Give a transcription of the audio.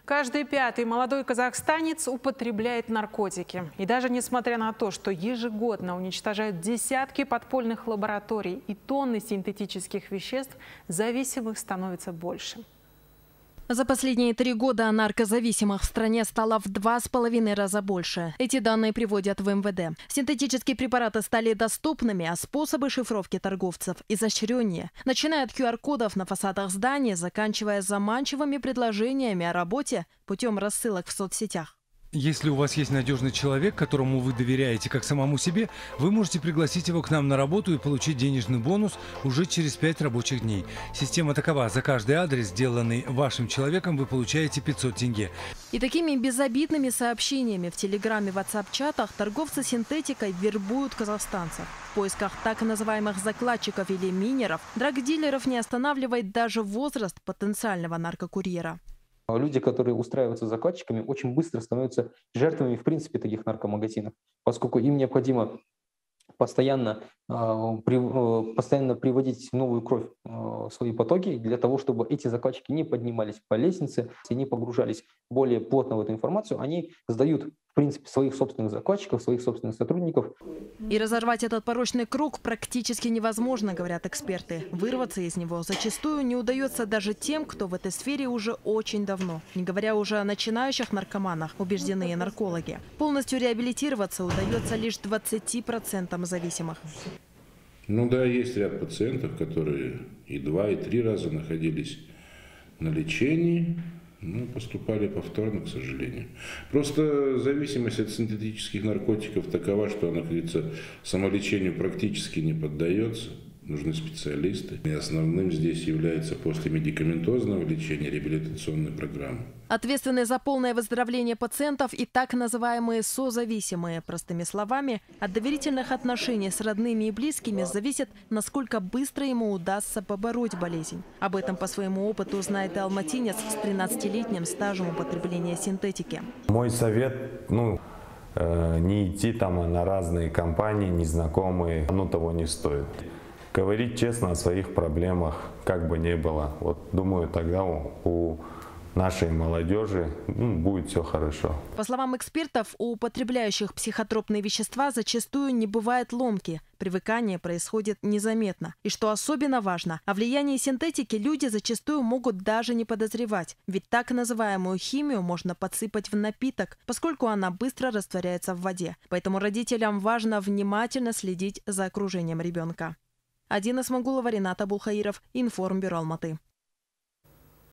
Каждый пятый молодой казахстанец употребляет наркотики. И даже несмотря на то, что ежегодно уничтожают десятки подпольных лабораторий и тонны синтетических веществ, зависимых становится больше. За последние 3 года наркозависимых в стране стало в 2,5 раза больше. Эти данные приводят в МВД. Синтетические препараты стали доступными, а способы шифровки торговцев изощреннее. Начиная от QR-кодов на фасадах зданий, заканчивая заманчивыми предложениями о работе путем рассылок в соцсетях. Если у вас есть надежный человек, которому вы доверяете как самому себе, вы можете пригласить его к нам на работу и получить денежный бонус уже через 5 рабочих дней. Система такова: за каждый адрес, сделанный вашим человеком, вы получаете 500 тенге. И такими безобидными сообщениями в Телеграме, WhatsApp-чатах торговцы синтетикой вербуют казахстанцев. В поисках так называемых закладчиков или минеров драгдилеров не останавливает даже возраст потенциального наркокурьера. Люди, которые устраиваются закладчиками, очень быстро становятся жертвами, в принципе, таких наркомагазинов, поскольку им необходимо постоянно приводить новую кровь в свои потоки для того, чтобы эти закладчики не поднимались по лестнице и не погружались более плотно в эту информацию. Они сдают, в принципе, своих собственных закладчиков, своих собственных сотрудников. И разорвать этот порочный круг практически невозможно, говорят эксперты. Вырваться из него зачастую не удается даже тем, кто в этой сфере уже очень давно. Не говоря уже о начинающих наркоманах, убежденные наркологи. Полностью реабилитироваться удается лишь 20% зависимых. Ну да, есть ряд пациентов, которые и 2, и 3 раза находились на лечении, но поступали повторно, к сожалению. Просто зависимость от синтетических наркотиков такова, что она, как говорится, самолечению практически не поддается. Нужны специалисты. И основным здесь является после медикаментозного лечения реабилитационной программы. Ответственные за полное выздоровление пациентов и так называемые созависимые. Простыми словами, от доверительных отношений с родными и близкими зависит, насколько быстро ему удастся побороть болезнь. Об этом по своему опыту знает и алматинец с 13-летним стажем употребления синтетики. Мой совет, не идти там на разные компании, незнакомые, оно того не стоит. Говорить честно о своих проблемах, как бы ни было. Вот думаю, тогда у нашей молодежи будет все хорошо. По словам экспертов, у употребляющих психотропные вещества зачастую не бывает ломки. Привыкание происходит незаметно. И что особенно важно, о влиянии синтетики люди зачастую могут даже не подозревать. Ведь так называемую химию можно подсыпать в напиток, поскольку она быстро растворяется в воде. Поэтому родителям важно внимательно следить за окружением ребенка. Адина Смагулова, Ренат Абулхаиров, Информбюро Алматы.